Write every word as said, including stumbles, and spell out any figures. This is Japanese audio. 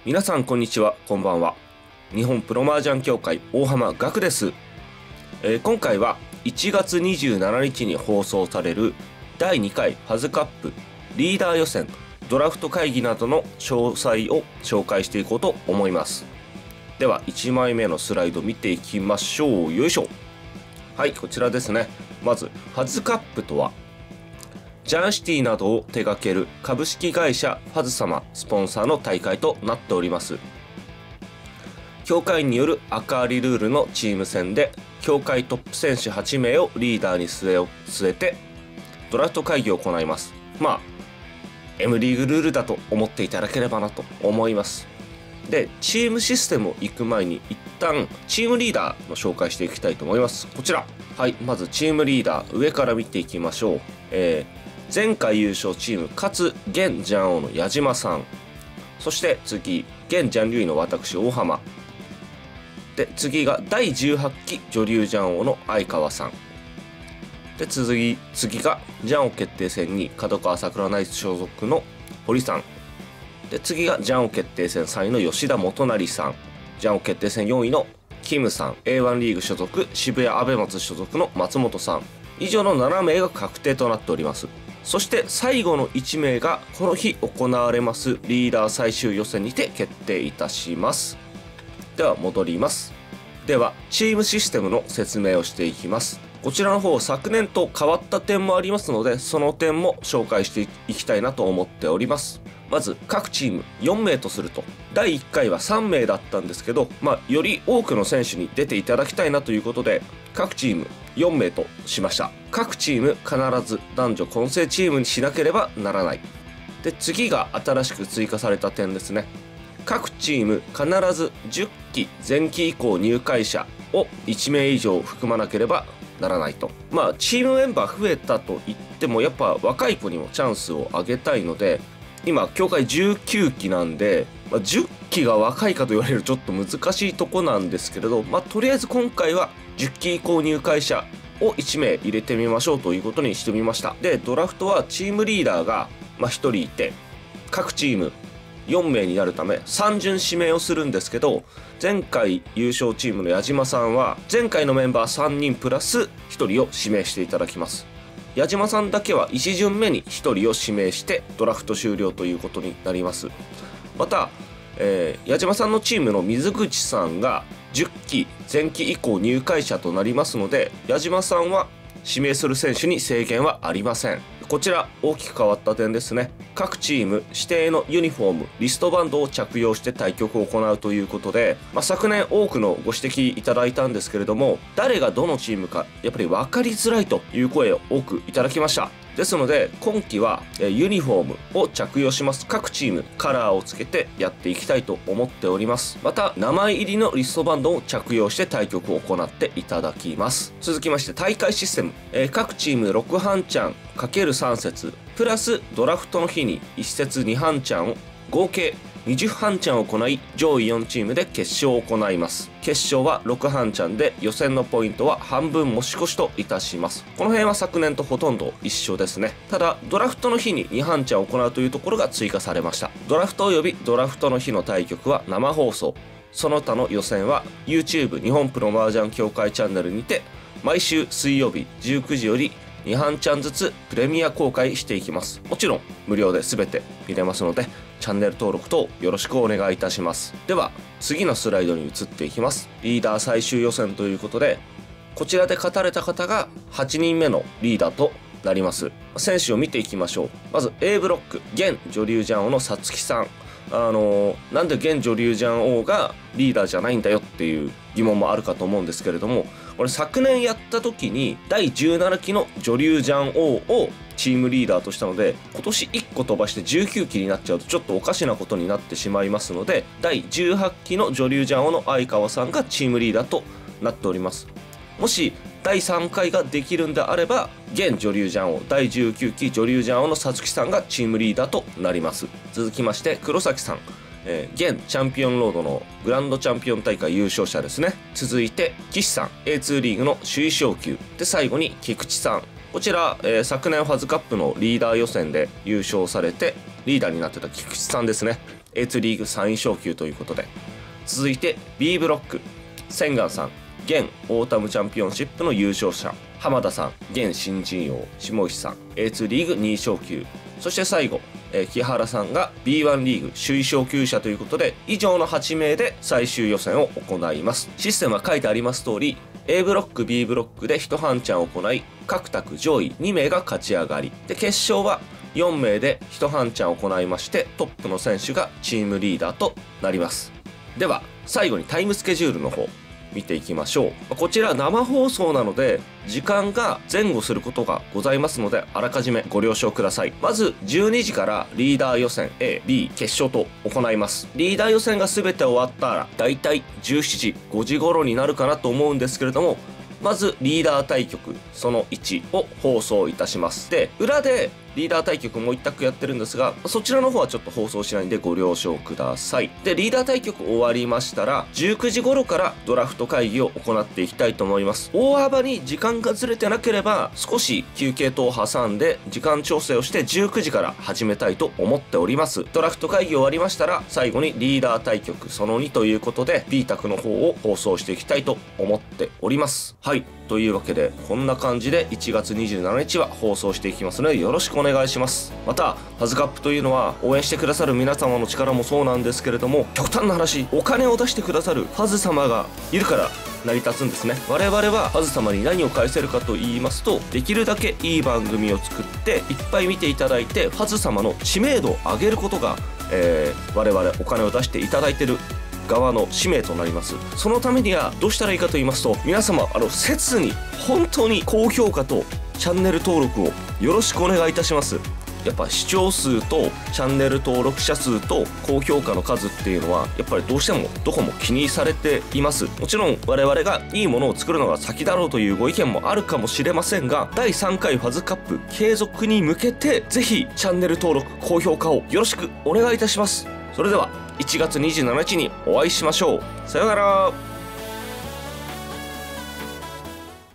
皆さんこんにちは、こんばんは。日本プロ麻雀協会大浜岳です、えー、今回はいちがつにじゅうしちにちに放送されるだいにかいファズカップリーダー予選ドラフト会議などの詳細を紹介していこうと思います。ではいちまいめのスライド見ていきましょう。よいしょ。はい、こちらですね。まずファズカップとはジャンシティなどを手掛ける株式会社ファズ様スポンサーの大会となっております。協会による赤ありルールのチーム戦で協会トップ選手はちめいをリーダーに据えを据えてドラフト会議を行います。まあ M リーグルールだと思っていただければなと思います。でチームシステムを行く前に一旦チームリーダーの紹介していきたいと思います。こちら、はい、まずチームリーダー上から見ていきましょう。えー前回優勝チームかつ現ジャン王の矢島さん、そして次現ジャン竜位の私大浜で、次がだいじゅうはちき女流ジャン王の相川さんで、次次がジャン王決定戦に角川桜ナイツ所属の堀さんで、次がジャン王決定戦さんいの吉田元成さん、ジャン王決定戦よんいのキムさん、 エーワン リーグ所属渋谷アベマツ所属の松本さん、以上のななめいが確定となっております。そして最後のいちめいがこの日行われますリーダー最終予選にて決定いたします。では戻ります。ではチームシステムの説明をしていきます。こちらの方昨年と変わった点もありますので、その点も紹介していきたいなと思っております。まず各チームよんめいとすると、だいいっかいはさんめいだったんですけど、まあ、より多くの選手に出ていただきたいなということで各チームよんめいとしました。各チーム必ず男女混成チームにしなければならない。で次が新しく追加された点ですね。各チーム必ずじゅっき前期以降入会者をいちめい以上含まなければならないと。まあチームメンバー増えたといってもやっぱ若い子にもチャンスをあげたいので、今協会じゅうきゅうきなんで、まあ、じゅっきが若いかと言われるちょっと難しいとこなんですけれど、まあとりあえず今回はじゅっき以降入会者をいちめい入れてみましょうということにしてみました。でドラフトはチームリーダーがまあひとりいて、各チームよんめいになるためさん巡指名をするんですけど、前回優勝チームの矢島さんは前回のメンバーさんにんプラスひとりを指名していただきます。矢島さんだけはいち巡目にひとりを指名してドラフト終了ということになります。また、えー、矢島さんのチームの水口さんがじゅっき前期以降入会者となりますので、矢島さんは指名する選手に制限はありません。こちら大きく変わった点ですね。各チーム指定のユニフォームリストバンドを着用して対局を行うということで、まあ、昨年多くのご指摘いただいたんですけれども、誰がどのチームかやっぱり分かりづらいという声を多くいただきました。ですので今季はユニフォームを着用します。各チームカラーをつけてやっていきたいと思っております。また名前入りのリストバンドを着用して対局を行っていただきます。続きまして大会システム、えー、各チームろく半チャン ×さん 節プラスドラフトの日にいち節に半チャンを合計にじゅう半チャンを行い、上位よんチームで決勝を行います。決勝はろく半チャンで予選のポイントは半分持ち越しといたします。この辺は昨年とほとんど一緒ですね。ただドラフトの日にに半チャンを行うというところが追加されました。ドラフト及びドラフトの日の対局は生放送、その他の予選は YouTube 日本プロ麻雀協会チャンネルにて毎週水曜日じゅうくじよりに半チャンずつプレミア公開していきます。もちろん無料で全て見れますのでチャンネル登録等よろしくお願いいたします。では次のスライドに移っていきます。リーダー最終予選ということで、こちらで勝たれた方がはちにんめのリーダーとなります。選手を見ていきましょう。まず A ブロック現女流ジャン王のさつきさん、あのー、なんで現女流ジャン王がリーダーじゃないんだよっていう疑問もあるかと思うんですけれども、これ昨年やった時にだいじゅうななきの女流ジャン王をチームリーダーとしたので、今年いっこ飛ばしてじゅうきゅうきになっちゃうとちょっとおかしなことになってしまいますので、だいじゅうはちきの女流ジャン王の相川さんがチームリーダーとなっております。もしだいさんかいができるんであれば現女流ジャン王だいじゅうきゅうき女流ジャン王のさつきさんがチームリーダーとなります。続きまして黒崎さん、えー、現チャンピオンロードのグランドチャンピオン大会優勝者ですね。続いて岸さん エーツー リーグの首位昇級で、最後に菊池さん、こちら、えー、昨年ファズカップのリーダー予選で優勝されてリーダーになってた菊池さんですね。 エーツー リーグさんい昇級ということで。続いて B ブロック、千賀さん、現オータムチャンピオンシップの優勝者浜田さん、現新人王下石さん、 エーツー リーグに昇級。そして最後、えー、木原さんが ビーワン リーグ首位昇級者ということで、以上のはち名で最終予選を行います。システムは書いてあります通り、 A ブロック B ブロックでいち半チャンを行い、各卓上位に名が勝ち上がりで、決勝はよん名でいち半チャンを行いまして、トップの選手がチームリーダーとなります。では最後にタイムスケジュールの方見ていきましょう。こちら生放送なので時間が前後することがございますので、あらかじめご了承ください。まずじゅうにじからリーダー予選 エー、ビー 決勝と行います。リーダー予選が全て終わったらだいたいじゅうしちじ、ごじ頃になるかなと思うんですけれども、まずリーダー対局そのいちを放送いたします。で、裏でリーダー対局もう一択やってるんですが、そちらの方はちょっと放送しないんでご了承ください。で、リーダー対局終わりましたらじゅうくじ頃からドラフト会議を行っていきたいと思います。大幅に時間がずれてなければ少し休憩等を挟んで時間調整をしてじゅうくじから始めたいと思っております。ドラフト会議終わりましたら最後にリーダー対局そのにということで B 卓の方を放送していきたいと思っております。はい、というわけでこんな感じでいちがつにじゅうしちにちは放送していきますのでよろしくお願いします。またファズカップというのは応援してくださる皆様の力もそうなんですけれども、極端な話お金を出してくださるファズ様がいるから成り立つんですね。我々はファズ様に何を返せるかと言いますと、できるだけいい番組を作っていっぱい見ていただいてファズ様の知名度を上げることが、えー、我々お金を出していただいている側の使命となります。そのためにはどうしたらいいかと言いますと、皆様あの切に本当に高評価とチャンネル登録をよろしくお願いいたします。やっぱ視聴数とチャンネル登録者数と高評価の数っていうのはやっぱりどうしてもどこも気にされています。もちろん我々がいいものを作るのが先だろうというご意見もあるかもしれませんが、だいさんかいファズカップ継続に向けてぜひチャンネル登録高評価をよろしくお願いいたします。それではいちがつにじゅうしちにちにお会いしましょう。さようなら。